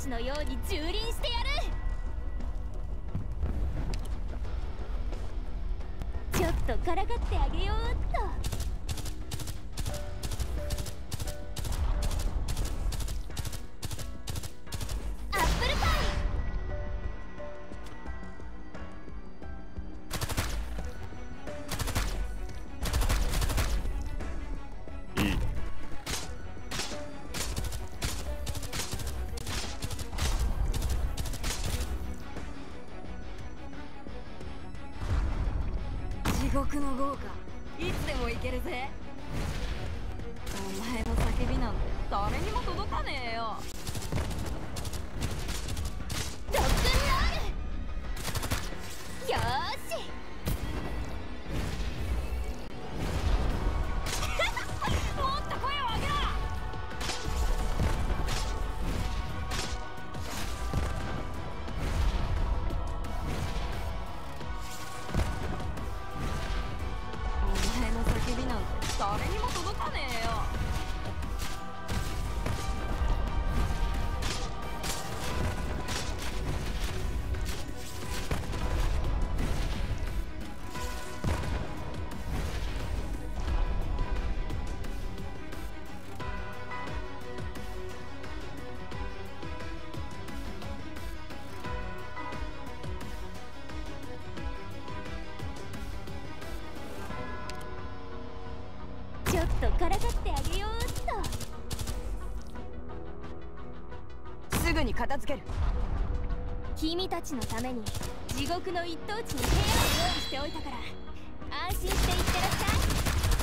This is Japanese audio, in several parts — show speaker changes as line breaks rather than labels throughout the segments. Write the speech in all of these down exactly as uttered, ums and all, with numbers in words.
ちのように蹂躙してやる。ちょっとからかってあげようっと。アップルパイ。
地獄の豪華、いつでもいけるぜ。お前の叫びなんて誰にも届かねえよ。
ロックンロール。よーし
もっと声を上げろ。お前の叫びなんて誰にも届かねえよ。
ちょっとからかってあげようっと。
すぐに片付ける。
君たちのために地獄の一等地に部屋を用意しておいたから、安心していってらっしゃい。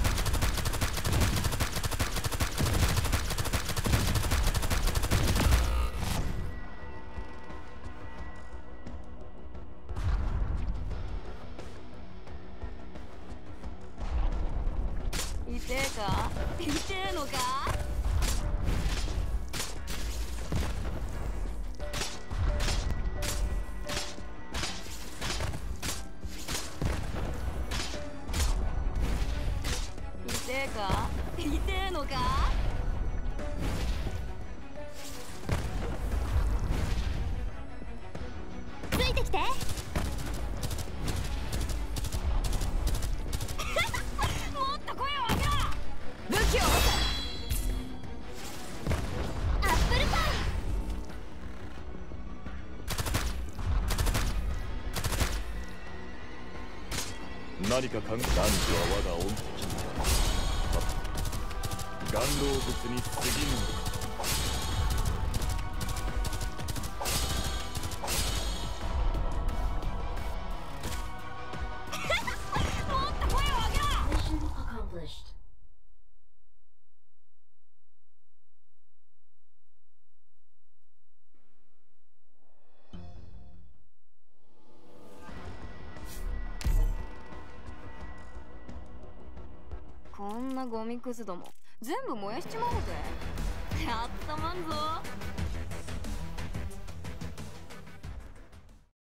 痛えか？痛えのか？痛えか？痛えのか？
ついてきて。
もっと声を上げろ。武器を持て。
アップルパイ。
何か感じ、男児は我が恩敵だ。顔老物に過ぎぬのか。
もっと声を上げろ。こんなゴミくずども全部燃やしちまおうぜ。やったまんぞ。